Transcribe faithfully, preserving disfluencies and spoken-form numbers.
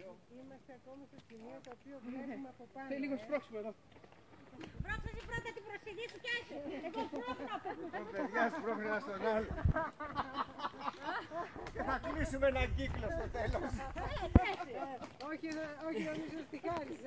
Είμαστε ακόμα στο σημείο το οποίο βλέπουμε από πάνω. Θέλει λίγο σπρώξιμο εδώ. Σπρώξε πρώτα την προσευχή σου κι άσε. Εγώ σπρώχνω από πού. Το παιδιά σπρώχνει ένα στον άλλο. Και θα κλείσουμε ένα κύκλο στο τέλος. Όχι, όχι νομίζω στη χάρη.